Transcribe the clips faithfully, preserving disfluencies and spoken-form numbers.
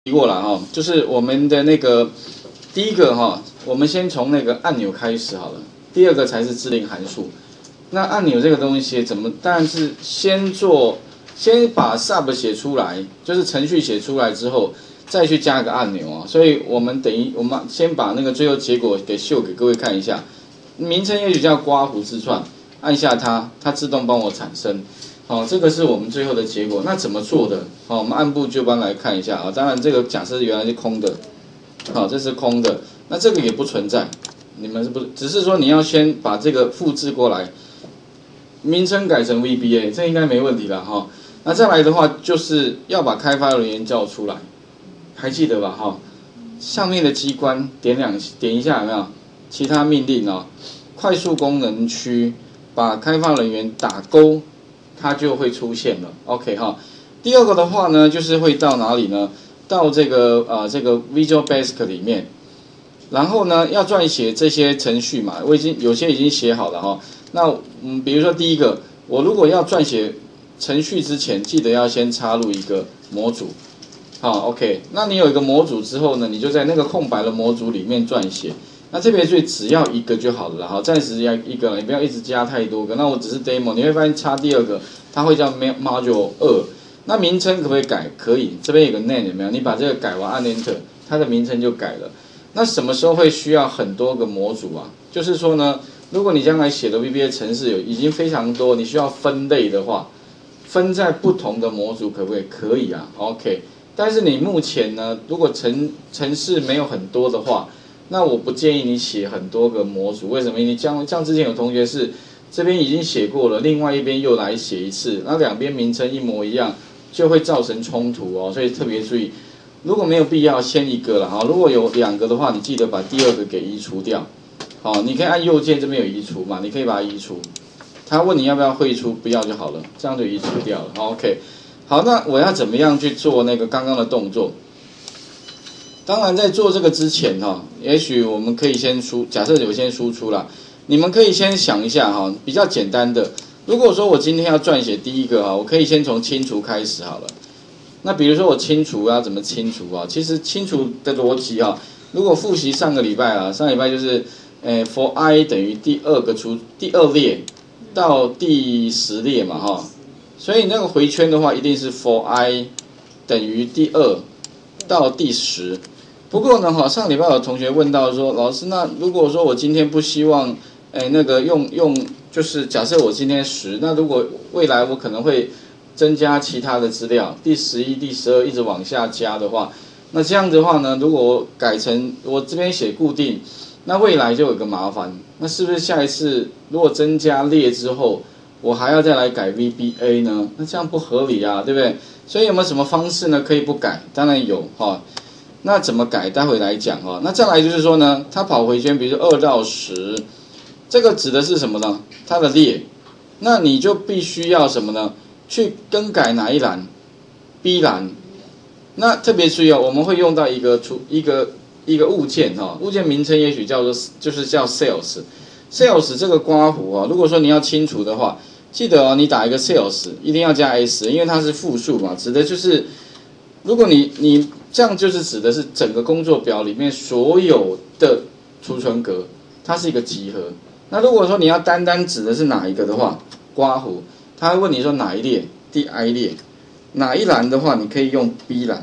过了哈，就是我们的那个第一个哈，我们先从那个按钮开始好了，第二个才是指令函数。那按钮这个东西怎么？当然是先做，先把 sub 写出来，就是程序写出来之后，再去加个按钮啊。所以我们等于我们先把那个最后结果给秀给各位看一下。名称也许叫刮胡字串，按下它，它自动帮我产生。好、哦，这个是我们最后的结果。那怎么做的？好、哦，我们按部就班来看一下啊。当然，这个假设原来是空的，好、哦，这是空的，那这个也不存在。你们是不？只是说你要先把这个复制过来，名称改成 V B A， 这应该没问题了哈、哦。那再来的话，就是要把开发人员叫出来，还记得吧？哈、哦，上面的机关点两点一下有没有？其他命令哦，快速功能区把开发人员打勾。它就会出现了 ，OK 哈。第二个的话呢，就是会到哪里呢？到这个呃这个 Visual Basic 里面，然后呢要撰写这些程序嘛，我已经有些已经写好了哈。那嗯，比如说第一个，我如果要撰写程序之前，记得要先插入一个模组，好 ，OK。那你有一个模组之后呢，你就在那个空白的模组里面撰写。那这边所以只要一个就好了，好，暂时要一个，你不要一直加太多个。那我只是 demo， 你会发现插第二个，它会叫 module 二。那名称可不可以改？可以，这边有个 name 有没有？你把这个改完按 enter， 它的名称就改了。那什么时候会需要很多个模组啊？就是说呢，如果你将来写的 V B A 程式有已经非常多，你需要分类的话，分在不同的模组可不可以？可以啊 ，OK。但是你目前呢，如果程程式没有很多的话，那我不建议你写很多个模组，为什么？你像像之前有同学是这边已经写过了，另外一边又来写一次，那两边名称一模一样，就会造成冲突哦。所以特别注意，如果没有必要，先一个了哈。如果有两个的话，你记得把第二个给移除掉。好，你可以按右键这边有移除嘛，你可以把它移除。他问你要不要汇出，不要就好了，这样就移除掉了。好 OK， 好，那我要怎么样去做那个刚刚的动作？当然，在做这个之前哈，也许我们可以先输，假设有先输出啦，你们可以先想一下哈，比较简单的。如果说我今天要撰写第一个哈，我可以先从清除开始好了。那比如说我清除要怎么清除啊？其实清除的逻辑啊，如果复习上个礼拜啊，上礼拜就是，诶 ，for i 等于第二个除第二列到第十列嘛哈，所以那个回圈的话，一定是 for i 等于第二到第十。不过呢，哈，上礼拜有同学问到说，老师，那如果说我今天不希望，哎，那个用用，就是假设我今天十，那如果未来我可能会增加其他的资料，第十一、第十二一直往下加的话，那这样的话呢，如果我改成我这边写固定，那未来就有个麻烦，那是不是下一次如果增加列之后，我还要再来改 V B A 呢？那这样不合理啊，对不对？所以有没有什么方式呢？可以不改？当然有哈。那怎么改？待会来讲哈。那再来就是说呢，它跑回圈，比如说二到十，这个指的是什么呢？它的列，那你就必须要什么呢？去更改哪一栏 ？B 栏。那特别注意哦，我们会用到一个出一个一个物件哈，物件名称也许叫做就是叫 sales。sales 这个刮胡啊，如果说你要清除的话，记得哦，你打一个 sales 一定要加 s， 因为它是复数嘛，指的就是如果你你这样就是指的是整个工作表里面所有的储存格，它是一个集合。那如果说你要单单指的是哪一个的话，刮胡，他会问你说哪一列，第 I 列，哪一栏的话，你可以用 B 栏，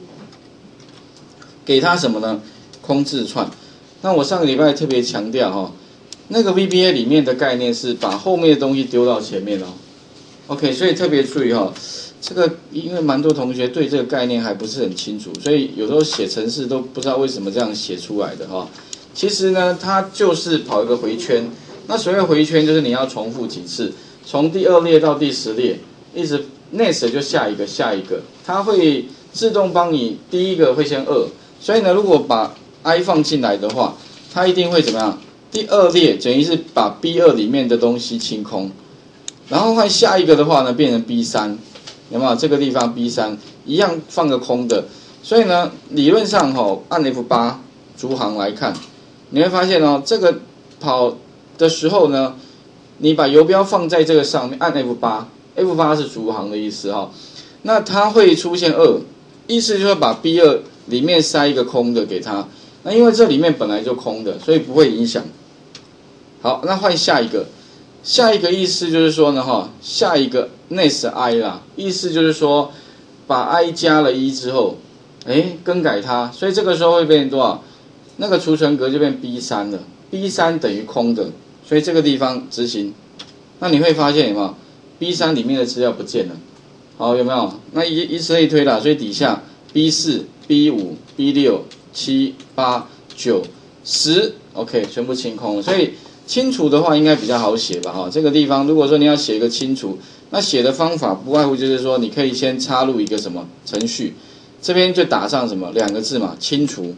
给它什么呢？空字串。那我上个礼拜特别强调哈，那个 V B A 里面的概念是把后面的东西丢到前面哦。OK， 所以特别注意哈。这个因为蛮多同学对这个概念还不是很清楚，所以有时候写程式都不知道为什么这样写出来的哈。其实呢，它就是跑一个回圈。那所谓回圈就是你要重复几次，从第二列到第十列，一直 next 就下一个下一个，它会自动帮你第一个会先二，所以呢，如果把 i 放进来的话，它一定会怎么样？第二列等于是把 B 二 里面的东西清空，然后换下一个的话呢，变成 B 三。有没有这个地方 B 三 一样放个空的？所以呢，理论上哈、哦，按 F 八 逐行来看，你会发现哦，这个跑的时候呢，你把游标放在这个上面，按 F 八 ，F 八 是逐行的意思哈、哦。那它会出现二，意思就是把 B 二里面塞一个空的给它。那因为这里面本来就空的，所以不会影响。好，那换下一个，下一个意思就是说呢，哈，下一个 next i 啦，意思就是说把 i 加了一之后，哎，更改它，所以这个时候会变成多少？那个储存格就变 B 三 了 ，B 三 等于空的，所以这个地方执行，那你会发现有没有 B 三 里面的资料不见了？好，有没有？那以以此类推啦，所以底下 B 四、B 五、B 六、七、八、九、十 ，OK， 全部清空了。所以清除的话应该比较好写吧？哈，这个地方如果说你要写一个清除，那写的方法不外乎就是说，你可以先插入一个什么程序，这边就打上什么两个字嘛，清除，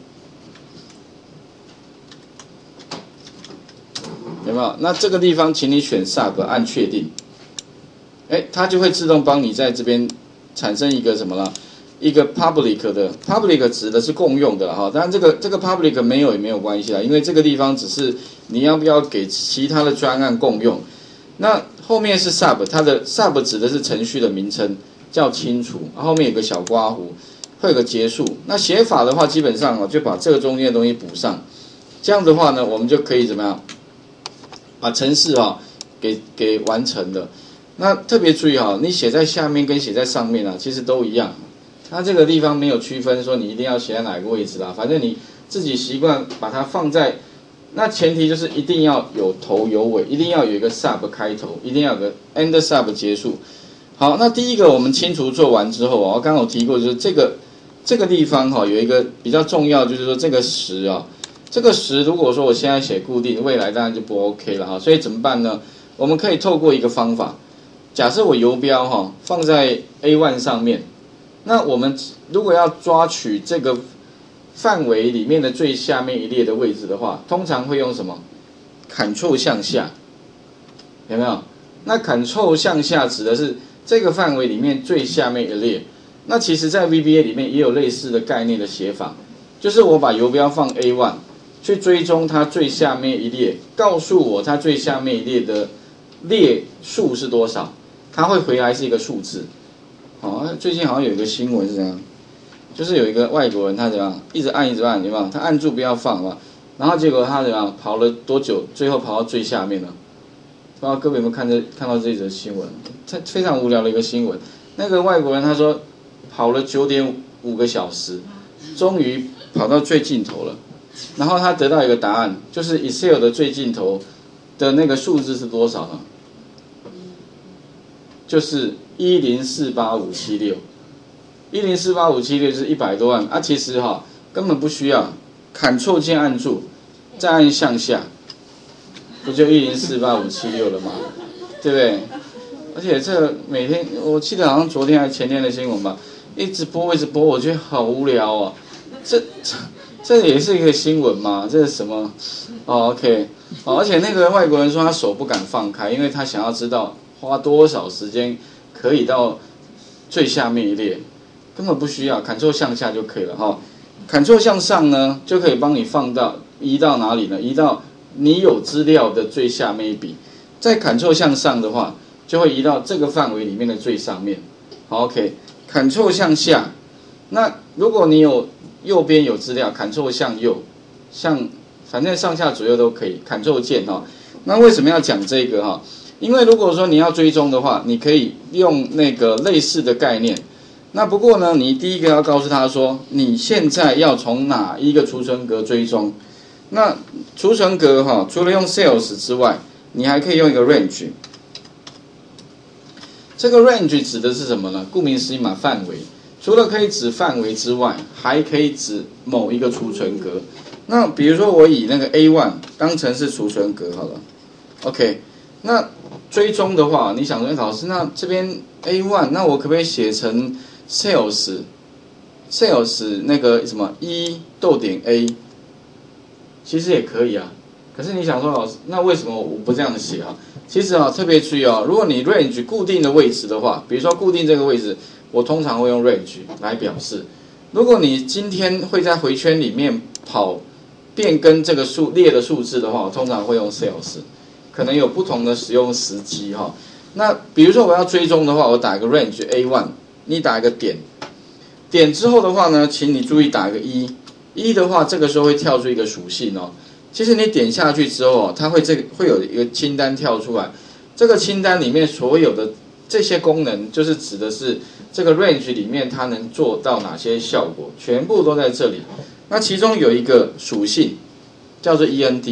有没有？那这个地方请你选 sub 按确定。哎，它就会自动帮你在这边产生一个什么了？一个 public 的 public 指的是共用的哈，当然这个这个 public 没有也没有关系啦，因为这个地方只是你要不要给其他的专案共用。那后面是 sub， 它的 sub 指的是程序的名称，叫清除，后面有个小刮弧，会有个结束。那写法的话，基本上啊就把这个中间的东西补上，这样的话呢，我们就可以怎么样把程式啊给给完成了。那特别注意哈，你写在下面跟写在上面啊，其实都一样。它这个地方没有区分说你一定要写在哪个位置啦，反正你自己习惯把它放在。那前提就是一定要有头有尾，一定要有一个 sub 开头，一定要有个 end sub 结束。好，那第一个我们清除做完之后啊，我刚刚有提过，就是这个这个地方哈有一个比较重要，就是说这个十啊，这个十如果说我现在写固定，未来当然就不 OK 了哈。所以怎么办呢？我们可以透过一个方法。假设我游标哈放在 A 一 上面，那我们如果要抓取这个范围里面的最下面一列的位置的话，通常会用什么 ？Ctrl 向下，有没有？那 Ctrl 向下指的是这个范围里面最下面一列。那其实在 V B A 里面也有类似的概念的写法，就是我把游标放 A 一 去追踪它最下面一列，告诉我它最下面一列的列数是多少。它会回来是一个数字，好、哦，最近好像有一个新闻是这样，就是有一个外国人他怎样一直按一直按，有没有？他按住不要放嘛，然后结果他怎样跑了多久？最后跑到最下面了。不知道各位有没有看这看到这则新闻？他非常无聊的一个新闻。那个外国人他说跑了九点五个小时，终于跑到最尽头了，然后他得到一个答案，就是 Excel 的最尽头的那个数字是多少呢？就是一零四八五七六，一零四八五七六就是一百多万啊！其实哈、哦、根本不需要 ，Ctrl 键按住，再按向下，不就一零四八五七六了吗？对不对？而且这每天我记得好像昨天还前天的新闻吧，一直播一直播，我觉得好无聊哦。这这这也是一个新闻嘛？这是什么？哦 ，OK， 哦，而且那个外国人说他手不敢放开，因为他想要知道。花多少时间可以到最下面一列？根本不需要 ，Ctrl 向下就可以了哈。Ctrl 向上呢，就可以帮你放到移到哪里呢？移到你有资料的最下面一笔。再 Ctrl 向上的话，就会移到这个范围里面的最上面。好 ，OK，Ctrl 向下。那如果你有右边有资料 ，Ctrl 向右，向反正上下左右都可以 ，Ctrl 键哈。那为什么要讲这个哈？因为如果说你要追踪的话，你可以用那个类似的概念。那不过呢，你第一个要告诉他说，你现在要从哪一个储存格追踪。那储存格哈，除了用 Sales 之外，你还可以用一个 Range。这个 Range 指的是什么呢？顾名思义嘛，范围。除了可以指范围之外，还可以指某一个储存格。那比如说我以那个 A 一 当成是储存格好了 ，OK。那追踪的话，你想说老师，那这边 A 一， 那我可不可以写成 sales sales 那个什么一逗点 A？ 其实也可以啊。可是你想说老师，那为什么我不这样写啊？其实啊，特别注意啊，如果你 range 固定的位置的话，比如说固定这个位置，我通常会用 range 来表示。如果你今天会在回圈里面跑变更这个数列的数字的话，我通常会用 sales。可能有不同的使用时机哈。那比如说我要追踪的话，我打一个 range A 一， 你打一个点， 点之后的话呢，请你注意打一个一，一的话，这个时候会跳出一个属性哦。其实你点下去之后哦，它会这个会有一个清单跳出来，这个清单里面所有的这些功能，就是指的是这个 range 里面它能做到哪些效果，全部都在这里。那其中有一个属性叫做 E N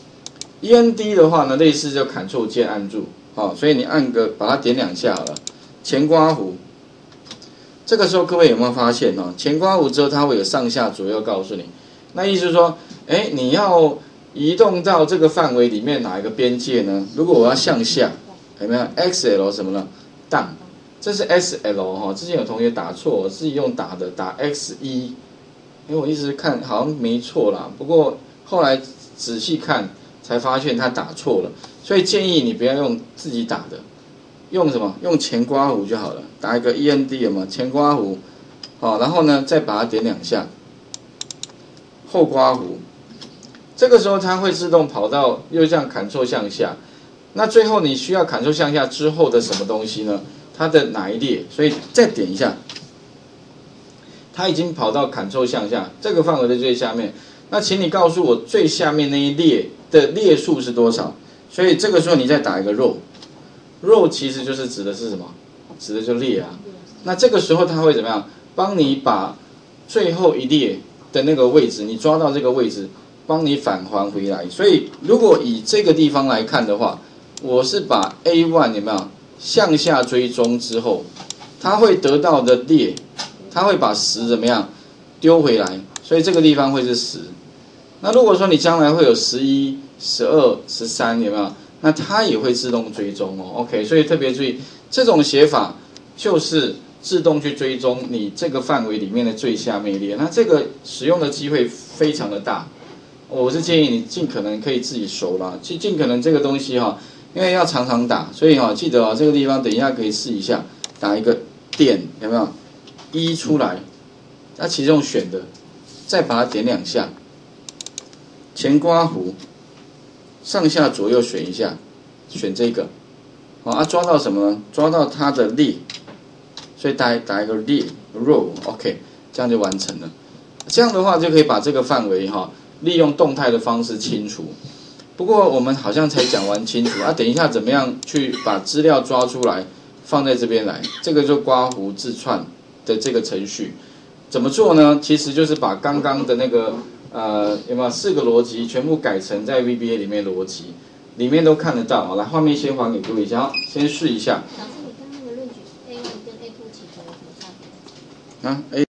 D。E N D 的话呢，类似就 Ctrl 键按住，哦，所以你按个把它点两下好了。前刮弧，这个时候各位有没有发现哦？前刮弧之后，它会有上下左右告诉你，那意思是说，哎，你要移动到这个范围里面哪一个边界呢？如果我要向下，有没有 X L 什么呢 ？Down， 这是 S L 哈、哦。之前有同学打错，我自己用打的，打 X 一，因为我一直看好像没错啦，不过后来仔细看才发现他打错了，所以建议你不要用自己打的，用什么？用前刮弧就好了，打一个 E N D 有没有？前刮弧，好、哦，然后呢再把它点两下，后刮弧。这个时候它会自动跑到又这样 Ctrl 向下，那最后你需要 Ctrl 向下之后的什么东西呢？它的哪一列？所以再点一下，它已经跑到 Ctrl 向下这个范围的最下面。那请你告诉我最下面那一列的列数是多少？所以这个时候你再打一个 row，row 其实就是指的是什么？指的就列啊。那这个时候它会怎么样？帮你把最后一列的那个位置，你抓到这个位置。帮你返还回来，所以如果以这个地方来看的话，我是把 A 一 有没有向下追踪之后，它会得到的列，它会把十怎么样丢回来，所以这个地方会是十。那如果说你将来会有十一、十二、十三，有没有？那它也会自动追踪哦。OK， 所以特别注意，这种写法就是自动去追踪你这个范围里面的最下面一列，那这个使用的机会非常的大。我是建议你尽可能可以自己熟啦，尽尽可能这个东西哈，因为要常常打，所以哈记得啊这个地方等一下可以试一下，打一个点有没有？一出来，那其中选的，再把它点两下，前刮弧，上下左右选一下，选这个，好啊抓到什么呢？抓到它的列，所以打打一个列 row，OK， 这样就完成了。这样的话就可以把这个范围哈。利用动态的方式清除，不过我们好像才讲完清除啊，等一下怎么样去把资料抓出来放在这边来，这个就刮弧自串的这个程序怎么做呢？其实就是把刚刚的那个呃有没有四个逻辑全部改成在 V B A 里面逻辑，里面都看得到啊。来，画面先还给各位，想要先试一下。 老师，你刚刚的论据 A 一 跟 A 二 起头有什么差别？ 啊 A。